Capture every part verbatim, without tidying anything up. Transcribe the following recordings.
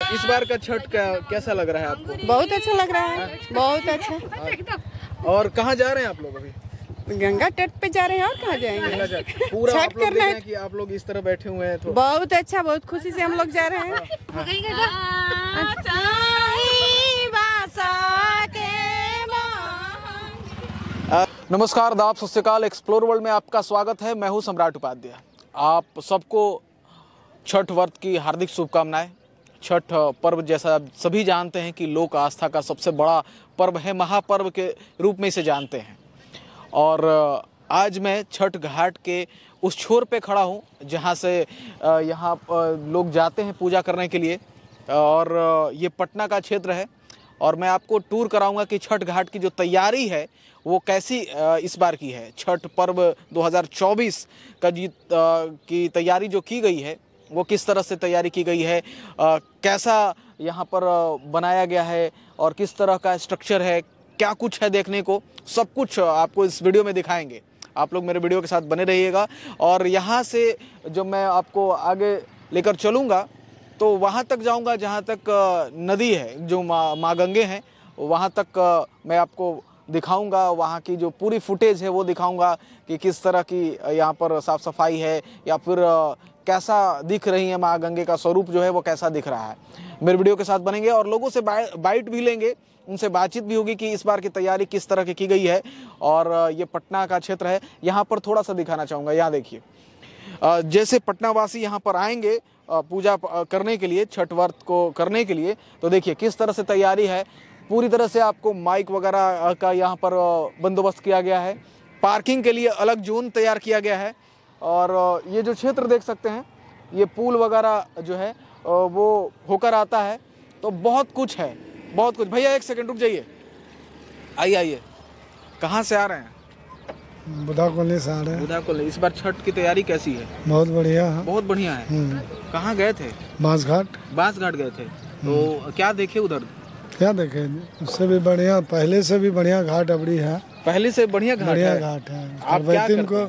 इस बार का छठ का कैसा लग रहा है आपको? बहुत अच्छा लग रहा है, बहुत अच्छा। और कहाँ जा रहे हैं आप लोग अभी? गंगा तट पे जा रहे हैं, और कहाँ जाएंगे? पूरा छठ आप लोग करना देख रहे है हैं कि आप लोग इस तरह बैठे हुए हैं तो बहुत अच्छा, बहुत खुशी से हम लोग जा रहे हैं। नमस्कार, दाब सत श्री अकाल। एक्सप्लोर वर्ल्ड में आपका स्वागत है। मैं हूं सम्राट उपाध्याय। आप सबको छठ व्रत की हार्दिक शुभकामनाएं। छठ पर्व जैसा सभी जानते हैं कि लोक आस्था का सबसे बड़ा पर्व है, महापर्व के रूप में इसे जानते हैं। और आज मैं छठ घाट के उस छोर पे खड़ा हूं जहां से यहाँ लोग जाते हैं पूजा करने के लिए, और ये पटना का क्षेत्र है। और मैं आपको टूर कराऊंगा कि छठ घाट की जो तैयारी है वो कैसी इस बार की है। छठ पर्व दो हज़ार चौबीस का जी की तैयारी जो की गई है वो किस तरह से तैयारी की गई है, आ, कैसा यहाँ पर बनाया गया है और किस तरह का स्ट्रक्चर है, क्या कुछ है देखने को, सब कुछ आपको इस वीडियो में दिखाएंगे। आप लोग मेरे वीडियो के साथ बने रहिएगा। और यहाँ से जो मैं आपको आगे लेकर चलूँगा तो वहाँ तक जाऊँगा जहाँ तक नदी है, जो माँ माँ गंगे हैं, वहाँ तक मैं आपको दिखाऊंगा। वहाँ की जो पूरी फुटेज है वो दिखाऊंगा कि किस तरह की यहाँ पर साफ़ सफाई है या फिर कैसा दिख रही है माँ गंगे का स्वरूप जो है वो कैसा दिख रहा है। मेरे वीडियो के साथ बनेंगे और लोगों से बाइट भी लेंगे, उनसे बातचीत भी होगी कि इस बार की तैयारी किस तरह की की गई है। और ये पटना का क्षेत्र है, यहाँ पर थोड़ा सा दिखाना चाहूँगा। यहाँ देखिए, जैसे पटनावासी यहाँ पर आएंगे पूजा करने के लिए, छठ व्रत को करने के लिए, तो देखिए किस तरह से तैयारी है। पूरी तरह से आपको माइक वगैरह का यहाँ पर बंदोबस्त किया गया है। पार्किंग के लिए अलग जोन तैयार किया गया है। और ये जो क्षेत्र देख सकते हैं, ये पुल वगैरह जो है वो होकर आता है। तो बहुत कुछ है, बहुत कुछ। भैया एक सेकंड रुक जाइए, आइए आइए। कहाँ से आ रहे हैं? बुधा कॉलोनी से आ रहे हैं। बुधा कॉलोनी। इस बार छठ की तैयारी कैसी है? बहुत बढ़िया है। बहुत बढ़िया है। कहाँ गए थे? बांस घाट। बांस घाट गए थे, तो क्या देखे उधर? क्या देखे, उससे भी बढ़िया, पहले से भी बढ़िया घाट अबड़ी है। पहले से बढ़िया घाट बढ़िया है। घाट है। आप क्या करते को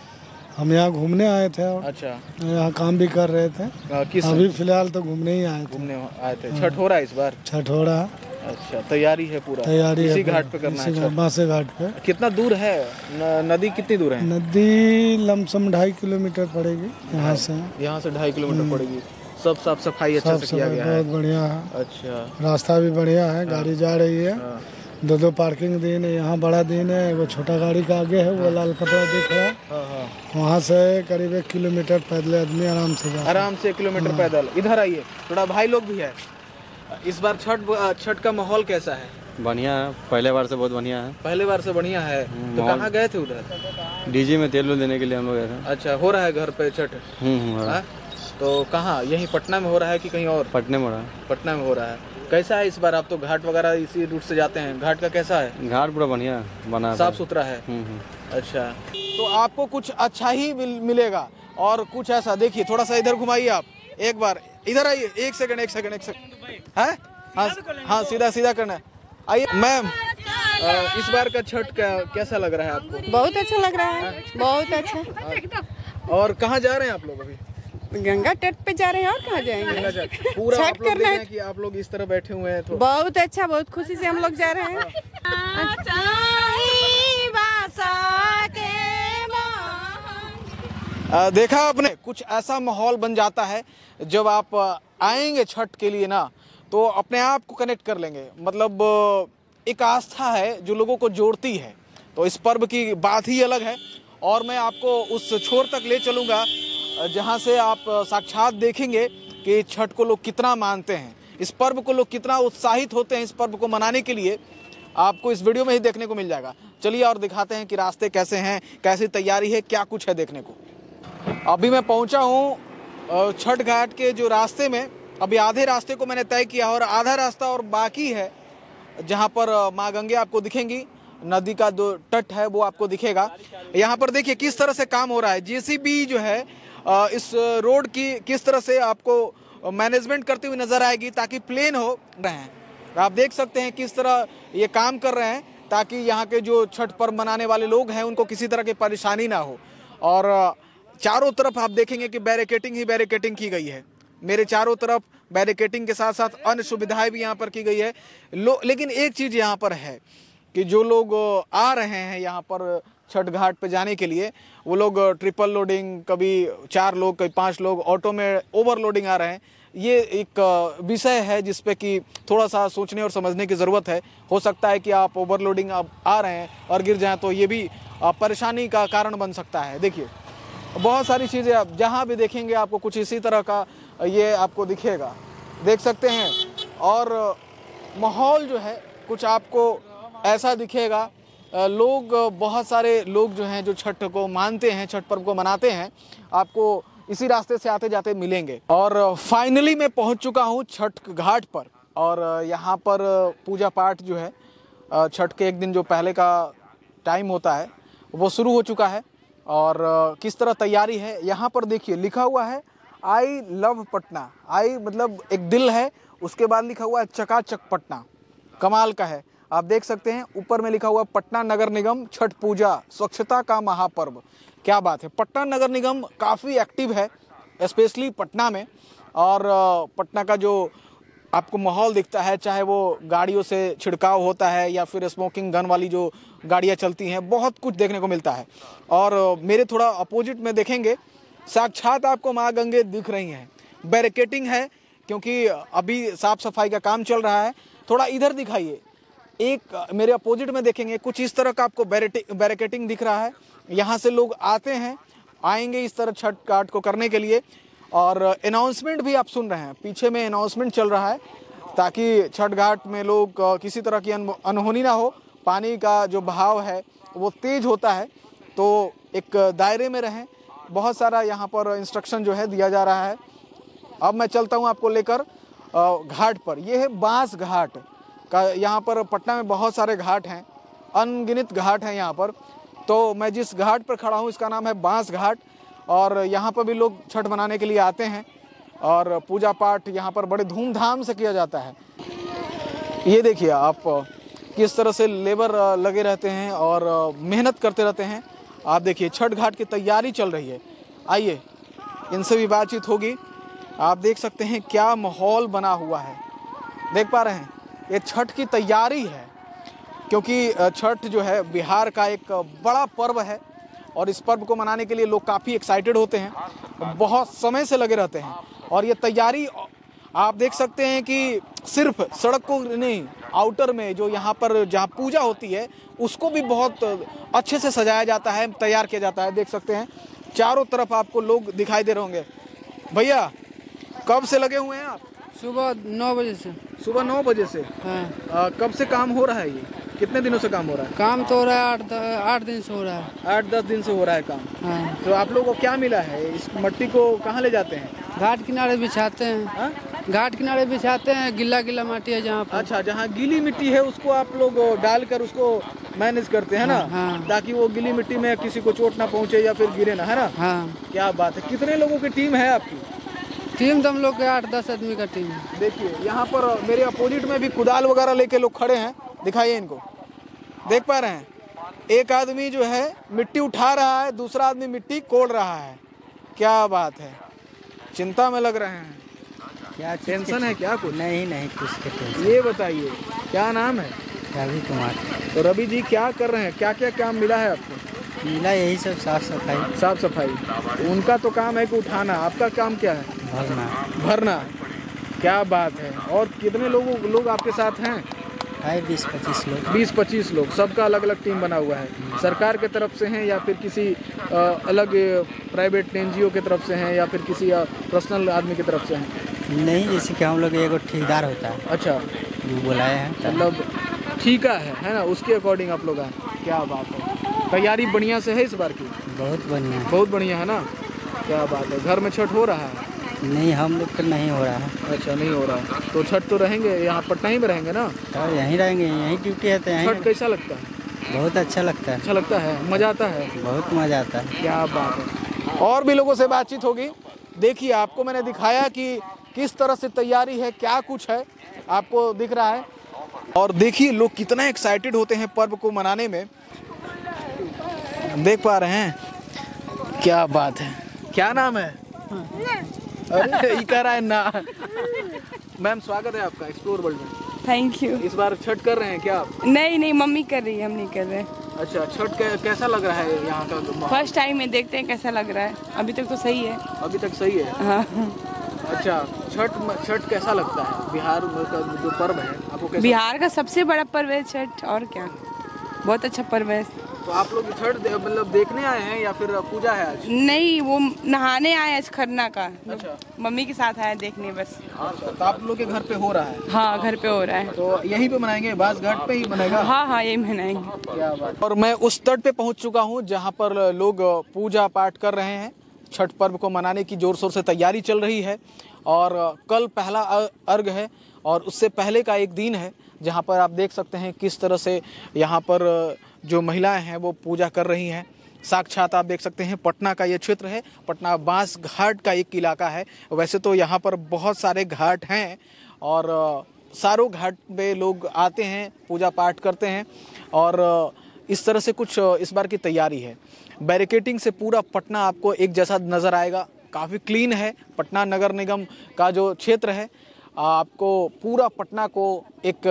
हम यहाँ घूमने आए थे। और अच्छा, यहाँ काम भी कर रहे थे। आ, किस अभी फिलहाल तो घूमने ही आए थे। घूमने आए थे। छठ हो रहा है इस बार? छठ हो रहा है। अच्छा, तैयारी है पूरा? तैयारी इसी है, घाट पे करना है? बांसे घाट पे। कितना दूर है न, नदी कितनी दूर है? नदी लमसम ढाई किलोमीटर पड़ेगी यहाँ से। यहाँ से ढाई किलोमीटर पड़ेगी। सब साफ सफाई अच्छे से किया गया है? बहुत बढ़िया है। अच्छा, रास्ता भी बढ़िया है, गाड़ी जा रही है। दो दो पार्किंग दिन है, यहाँ बड़ा दिन है। वो छोटा गाड़ी का आगे है, वो लाल कपड़ा दिख रहा है। वहाँ से करीब एक किलोमीटर पैदल आदमी आराम से जा आराम से एक किलोमीटर पैदल। इधर आइए, थोड़ा भाई लोग भी है। इस बार छठ छठ का माहौल कैसा है? बढ़िया है, पहले बार से बहुत बढ़िया है। पहले बार से बढ़िया है। तो कहाँ गए थे उधर? डीजे में तेल देने के लिए हम लोग गए थे। अच्छा, हो रहा है घर पे छठ? हम्म। तो कहाँ, यहीं पटना में हो रहा है कि कहीं और? पटना में हो रहा है। पटना में हो रहा है। कैसा है इस बार? आप तो घाट वगैरह इसी रूट से जाते हैं, घाट का कैसा है? घाट पूरा बढ़िया बना, साफ सुथरा है। अच्छा, तो आपको कुछ अच्छा ही मिल, मिलेगा और कुछ ऐसा। देखिए, थोड़ा सा इधर घुमाइए आप, एक बार इधर आइए। एक सेकंड एक सेकंड एक सेकंड है। हाँ हाँ, सीधा सीधा करना है। आइए मैम, इस बार का छठ का कैसा लग रहा है आपको? बहुत अच्छा लग रहा है, बहुत अच्छा। और कहाँ जा रहे हैं आप लोग अभी? गंगा तट पे जा रहे हैं, और कहाँ जाएंगे? पूरा छठ आप लोग करना देख रहे है हैं कि आप लोग इस तरह बैठे हुए हैं तो बहुत अच्छा, बहुत खुशी से हम लोग जा रहे हैं। आ, देखा आपने, कुछ ऐसा माहौल बन जाता है जब आप आएंगे छठ के लिए ना, तो अपने आप को कनेक्ट कर लेंगे। मतलब एक आस्था है जो लोगों को जोड़ती है। तो इस पर्व की बात ही अलग है। और मैं आपको उस छोर तक ले चलूँगा जहाँ से आप साक्षात देखेंगे कि छठ को लोग कितना मानते हैं, इस पर्व को लोग कितना उत्साहित होते हैं। इस पर्व को मनाने के लिए आपको इस वीडियो में ही देखने को मिल जाएगा। चलिए और दिखाते हैं कि रास्ते कैसे हैं, कैसी तैयारी है, क्या कुछ है देखने को। अभी मैं पहुंचा हूं छठ घाट के जो रास्ते में। अभी आधे रास्ते को मैंने तय किया और आधा रास्ता और बाकी है, जहां पर माँ गंगे आपको दिखेंगी, नदी का जो तट है वो आपको दिखेगा। यहाँ पर देखिए किस तरह से काम हो रहा है। जेसीबी जो है इस रोड की किस तरह से आपको मैनेजमेंट करते हुए नजर आएगी ताकि प्लेन हो रहे हैं। आप देख सकते हैं किस तरह ये काम कर रहे हैं ताकि यहाँ के जो छठ पर्व मनाने वाले लोग हैं उनको किसी तरह की परेशानी ना हो। और चारों तरफ आप देखेंगे कि बैरिकेटिंग ही बैरिकेटिंग की गई है। मेरे चारों तरफ बैरिकेटिंग के साथ साथ अन्य सुविधाएं भी यहाँ पर की गई है। लो लेकिन एक चीज़ यहाँ पर है कि जो लोग आ रहे हैं यहाँ पर छठ घाट पे जाने के लिए, वो लोग ट्रिपल लोडिंग, कभी चार लोग कभी पाँच लोग ऑटो में ओवरलोडिंग आ रहे हैं। ये एक विषय है जिस पे कि थोड़ा सा सोचने और समझने की ज़रूरत है। हो सकता है कि आप ओवरलोडिंग आप आ रहे हैं और गिर जाएं तो ये भी परेशानी का कारण बन सकता है। देखिए बहुत सारी चीज़ें आप जहाँ भी देखेंगे आपको कुछ इसी तरह का ये आपको दिखेगा, देख सकते हैं। और माहौल जो है कुछ आपको ऐसा दिखेगा, लोग बहुत सारे लोग जो हैं जो छठ को मानते हैं, छठ पर्व को मनाते हैं, आपको इसी रास्ते से आते जाते मिलेंगे। और फाइनली मैं पहुंच चुका हूं छठ घाट पर और यहां पर पूजा पाठ जो है छठ के एक दिन जो पहले का टाइम होता है वो शुरू हो चुका है। और किस तरह तैयारी है यहाँ पर देखिए, लिखा हुआ है आई लव पटना। आई मतलब एक दिल है, उसके बाद लिखा हुआ है चकाचक पटना। कमाल का है, आप देख सकते हैं ऊपर में लिखा हुआ पटना नगर निगम छठ पूजा स्वच्छता का महापर्व। क्या बात है, पटना नगर निगम काफ़ी एक्टिव है स्पेशली पटना में। और पटना का जो आपको माहौल दिखता है, चाहे वो गाड़ियों से छिड़काव होता है या फिर स्मोकिंग गन वाली जो गाड़ियां चलती हैं, बहुत कुछ देखने को मिलता है। और मेरे थोड़ा अपोजिट में देखेंगे साक्षात आपको माँ गंगे दिख रही हैं। बैरिकेटिंग है क्योंकि अभी साफ सफाई का काम चल रहा है। थोड़ा इधर दिखाइए, एक मेरे अपोजिट में देखेंगे कुछ इस तरह का आपको बैरिकेटिंग दिख रहा है। यहाँ से लोग आते हैं, आएंगे इस तरह छठ घाट को करने के लिए। और अनाउंसमेंट भी आप सुन रहे हैं, पीछे में अनाउंसमेंट चल रहा है ताकि छठ घाट में लोग किसी तरह की अनहोनी ना हो। पानी का जो बहाव है वो तेज होता है तो एक दायरे में रहें। बहुत सारा यहाँ पर इंस्ट्रक्शन जो है दिया जा रहा है। अब मैं चलता हूँ आपको लेकर घाट पर। यह है बांस घाट का, यहाँ पर पटना में बहुत सारे घाट हैं, अनगिनत घाट हैं यहाँ पर। तो मैं जिस घाट पर खड़ा हूँ इसका नाम है बांस घाट। और यहाँ पर भी लोग छठ मनाने के लिए आते हैं और पूजा पाठ यहाँ पर बड़े धूमधाम से किया जाता है। ये देखिए आप किस तरह से लेबर लगे रहते हैं और मेहनत करते रहते हैं। आप देखिए छठ घाट की तैयारी चल रही है। आइए इनसे भी बातचीत होगी। आप देख सकते हैं क्या माहौल बना हुआ है, देख पा रहे हैं। ये छठ की तैयारी है क्योंकि छठ जो है बिहार का एक बड़ा पर्व है और इस पर्व को मनाने के लिए लोग काफ़ी एक्साइटेड होते हैं, बहुत समय से लगे रहते हैं। और ये तैयारी आप देख सकते हैं कि सिर्फ सड़क को नहीं, आउटर में जो यहाँ पर जहाँ पूजा होती है उसको भी बहुत अच्छे से सजाया जाता है, तैयार किया जाता है। देख सकते हैं चारों तरफ आपको लोग दिखाई दे रहे होंगे। भैया कब से लगे हुए हैं आप? सुबह नौ बजे से। सुबह नौ बजे से? हाँ। आ, कब से काम हो रहा है ये? कितने दिनों से काम हो रहा है? काम तो हो रहा है आठ आठ दिन से हो रहा है। आठ दस दिन से हो रहा है काम। हाँ। तो आप लोगों को क्या मिला है? इस मट्टी को कहाँ ले जाते हैं? घाट किनारे बिछाते हैं। हा? घाट किनारे बिछाते हैं, गिल्ला गिल्ला माटी है जहाँ पर। अच्छा, जहाँ गीली मिट्टी है उसको आप लोग डालकर उसको मैनेज करते हैं ना? हाँ। ताकि वो गीली मिट्टी में किसी को चोट ना पहुँचे या फिर गिरे ना, है ना? हाँ। क्या बात है। कितने लोगों की टीम है आपकी? टीम तो हम लोग के आठ दस आदमी का टीम है। देखिए यहाँ पर मेरे अपोजिट में भी कुदाल वगैरह लेके लोग खड़े हैं, दिखाइए इनको, देख पा रहे हैं। एक आदमी जो है मिट्टी उठा रहा है, दूसरा आदमी मिट्टी कोड़ रहा है। क्या बात है, चिंता में लग रहे हैं। क्या टेंशन है क्या कुछ? नहीं नहीं कुछ के टेंशन। ये बताइए क्या नाम है? रवि कुमार। तो रवि जी क्या कर रहे हैं, क्या क्या काम मिला है आपको? मिला यही सब साफ सफाई। साफ सफाई उनका तो काम है कि उठाना, आपका काम क्या है? भरना। भरना। क्या बात है। और कितने लोगों लोग आपके साथ हैं? है बीस पच्चीस लोग। बीस पच्चीस लोग, सबका अलग अलग टीम बना हुआ है। सरकार के तरफ से हैं या फिर किसी आ, अलग प्राइवेट एनजीओ के तरफ से हैं या फिर किसी पर्सनल आदमी की तरफ से हैं? नहीं, जैसे कि हम लोग एगो ठेकेदार होता है। अच्छा, वो बुलाए हैं मतलब ठीका है है ना, उसके अकॉर्डिंग आप लोग आए। क्या बात है। तैयारी बढ़िया से है इस बार की? बहुत बढ़िया। बहुत बढ़िया है ना। क्या बात है। घर में छठ हो रहा है? नहीं, हम लोग का नहीं हो रहा है। अच्छा, नहीं हो रहा है। तो छठ तो रहेंगे यहाँ पटना ही में रहेंगे ना? तो यहीं रहेंगे, यहीं ड्यूटी है तो यहीं। छठ कैसा लगता है? बहुत अच्छा लगता है। अच्छा लगता है, मज़ा आता है? बहुत मज़ा आता है। क्या बात है। और भी लोगों से बातचीत होगी। देखिए आपको मैंने दिखाया कि किस तरह से तैयारी है, क्या कुछ है आपको दिख रहा है। और देखिए लोग कितना एक्साइटेड होते हैं पर्व को मनाने में, देख पा रहे हैं। क्या बात है। क्या नाम है? अरे ये कह रहा है ना। मैम स्वागत है आपका एक्सप्लोर वर्ल्ड में। Thank you. इस बार छठ कर रहे हैं क्या आप? नहीं नहीं, मम्मी कर रही है, हम नहीं कर रहे। अच्छा, छठ कै, कैसा लग रहा है यहाँ का? फर्स्ट टाइम है, देखते हैं कैसा लग रहा है। अभी तक तो सही है। अभी तक सही है। हाँ। अच्छा, छठ छठ कैसा लगता है? बिहार का जो पर्व है आपको कैसा? बिहार का सबसे बड़ा पर्व है छठ, और क्या, बहुत अच्छा पर्व है। तो आप लोग छठ दे, मतलब देखने आए हैं या फिर पूजा है आज? नहीं, वो नहाने आए आज खरना का। अच्छा। मम्मी के साथ आए देखने बस। अच्छा, तो आप लोग के घर पे हो रहा है? हाँ, घर पे हो रहा है। तो यहीं पे मनाएंगे, बास घाट पे ही मनाएगा? हाँ हाँ, यही मनाएंगे। क्या बात। और मैं उस तट पे पहुंच चुका हूं जहां पर लोग पूजा पाठ कर रहे हैं। छठ पर्व को मनाने की जोर शोर से तैयारी चल रही है और कल पहला अर्घ है और उससे पहले का एक दिन है जहां पर आप देख सकते हैं किस तरह से यहाँ पर जो महिलाएं हैं वो पूजा कर रही हैं। साक्षात आप देख सकते हैं पटना का ये क्षेत्र है। पटना बांस घाट का एक इलाका है। वैसे तो यहाँ पर बहुत सारे घाट हैं और सारों घाट पे लोग आते हैं, पूजा पाठ करते हैं और इस तरह से कुछ इस बार की तैयारी है। बैरिकेटिंग से पूरा पटना आपको एक जैसा नज़र आएगा। काफ़ी क्लीन है। पटना नगर निगम का जो क्षेत्र है आपको पूरा पटना को एक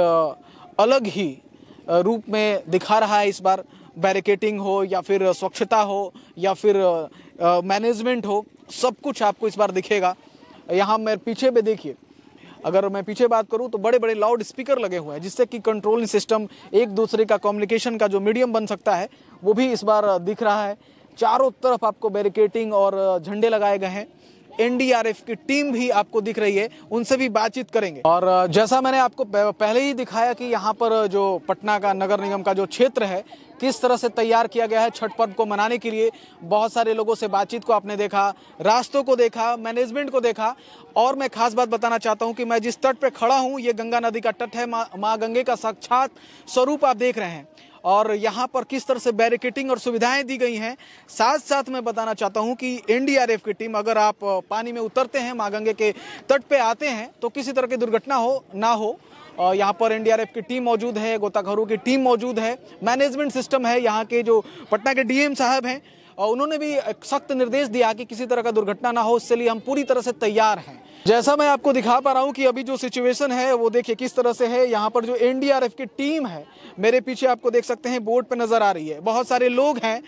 अलग ही रूप में दिखा रहा है इस बार। बैरिकेटिंग हो या फिर स्वच्छता हो या फिर मैनेजमेंट हो, सब कुछ आपको इस बार दिखेगा। यहाँ मैं पीछे पे देखिए, अगर मैं पीछे बात करूँ तो बड़े बड़े लाउड स्पीकर लगे हुए हैं जिससे कि कंट्रोलिंग सिस्टम, एक दूसरे का कम्युनिकेशन का जो मीडियम बन सकता है वो भी इस बार दिख रहा है। चारों तरफ आपको बैरिकेटिंग और झंडे लगाए गए हैं। एन डी आर एफ की टीम भी आपको दिख रही है, उनसे भी बातचीत करेंगे। और जैसा मैंने आपको पहले ही दिखाया कि यहाँ पर जो पटना का नगर निगम का जो क्षेत्र है किस तरह से तैयार किया गया है छठ पर्व को मनाने के लिए। बहुत सारे लोगों से बातचीत को आपने देखा, रास्तों को देखा, मैनेजमेंट को देखा। और मैं खास बात बताना चाहता हूँ कि मैं जिस तट पे खड़ा हूँ ये गंगा नदी का तट है। माँ माँ गंगे का साक्षात स्वरूप आप देख रहे हैं और यहाँ पर किस तरह से बैरिकेटिंग और सुविधाएं दी गई हैं। साथ साथ मैं बताना चाहता हूँ कि एन डी आर एफ की टीम, अगर आप पानी में उतरते हैं, माँ गंगे के तट पे आते हैं तो किसी तरह की दुर्घटना हो ना हो, यहाँ पर एन डी आर एफ की टीम मौजूद है, गोताखोरों की टीम मौजूद है, मैनेजमेंट सिस्टम है। यहाँ के जो पटना के डी एम साहब हैं उन्होंने भी सख्त निर्देश दिया कि किसी तरह का दुर्घटना ना हो, इसके लिए हम पूरी तरह से तैयार हैं। जैसा मैं आपको दिखा पा रहा हूँ कि अभी जो सिचुएशन है वो देखिए किस तरह से है। यहाँ पर जो एन डी आर एफ की टीम है, मेरे पीछे आपको देख सकते हैं बोर्ड पे नज़र आ रही है, बहुत सारे लोग हैं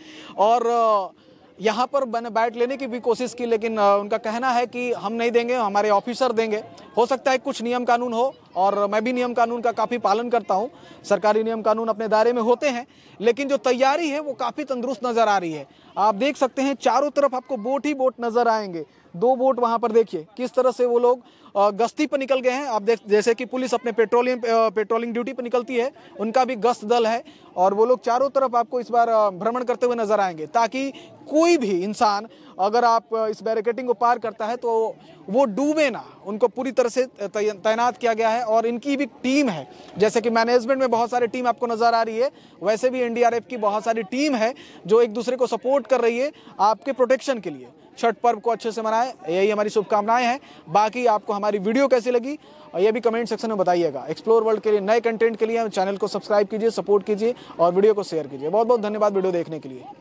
और यहाँ पर मैंने बैट लेने की भी कोशिश की लेकिन उनका कहना है कि हम नहीं देंगे, हमारे ऑफिसर देंगे। हो सकता है कुछ नियम कानून हो और मैं भी नियम कानून का काफ़ी पालन करता हूँ। सरकारी नियम कानून अपने दायरे में होते हैं लेकिन जो तैयारी है वो काफ़ी तंदुरुस्त नज़र आ रही है। आप देख सकते हैं चारों तरफ आपको बोट ही बोट नज़र आएंगे। दो बोट वहाँ पर देखिए किस तरह से वो लोग गश्ती पर निकल गए हैं। आप देख जैसे कि पुलिस अपने पेट्रोलिंग पेट्रोलिंग ड्यूटी पर निकलती है, उनका भी गश्त दल है और वो लोग चारों तरफ आपको इस बार भ्रमण करते हुए नजर आएंगे ताकि कोई भी इंसान अगर आप इस बैरिकेटिंग को पार करता है तो वो डूबे ना। उनको पूरी तरह से तैनात किया गया है और इनकी भी टीम है। जैसे कि मैनेजमेंट में बहुत सारी टीम आपको नजर आ रही है, वैसे भी एन डी आर एफ की बहुत सारी टीम है जो एक दूसरे को सपोर्ट कर रही है आपके प्रोटेक्शन के लिए। छठ पर्व को अच्छे से मनाएं, यही हमारी शुभकामनाएं हैं। बाकी आपको हमारी वीडियो कैसी लगी ये भी कमेंट सेक्शन में बताइएगा। एक्सप्लोर वर्ल्ड के लिए नए कंटेंट के लिए चैनल को सब्सक्राइब कीजिए, सपोर्ट कीजिए और वीडियो को शेयर कीजिए। बहुत बहुत धन्यवाद वीडियो देखने के लिए।